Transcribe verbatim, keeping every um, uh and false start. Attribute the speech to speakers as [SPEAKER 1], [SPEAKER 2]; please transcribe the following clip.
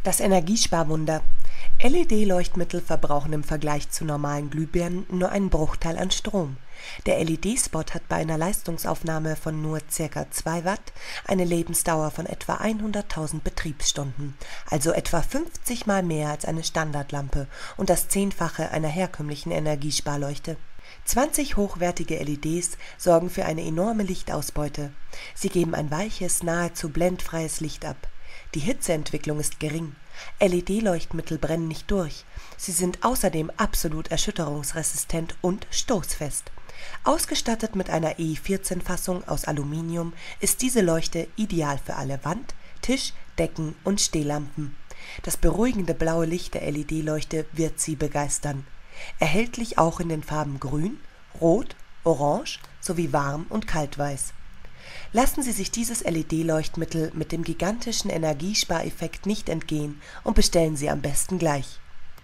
[SPEAKER 1] Das Energiesparwunder. L E D-Leuchtmittel verbrauchen im Vergleich zu normalen Glühbirnen nur einen Bruchteil an Strom. Der L E D-Spot hat bei einer Leistungsaufnahme von nur ca. zwei Watt eine Lebensdauer von etwa hunderttausend Betriebsstunden, also etwa fünfzig Mal mehr als eine Standardlampe und das Zehnfache einer herkömmlichen Energiesparleuchte. zwanzig hochwertige L E Ds sorgen für eine enorme Lichtausbeute. Sie geben ein weiches, nahezu blendfreies Licht ab. Die Hitzeentwicklung ist gering. L E D-Leuchtmittel brennen nicht durch. Sie sind außerdem absolut erschütterungsresistent und stoßfest. Ausgestattet mit einer E vierzehn Fassung aus Aluminium ist diese Leuchte ideal für alle Wand-, Tisch-, Decken- und Stehlampen. Das beruhigende blaue Licht der L E D-Leuchte wird Sie begeistern. Erhältlich auch in den Farben Grün, Rot, Orange sowie Warm- und Kaltweiß. Lassen Sie sich dieses L E D-Leuchtmittel mit dem gigantischen Energiespareffekt nicht entgehen und bestellen Sie am besten gleich.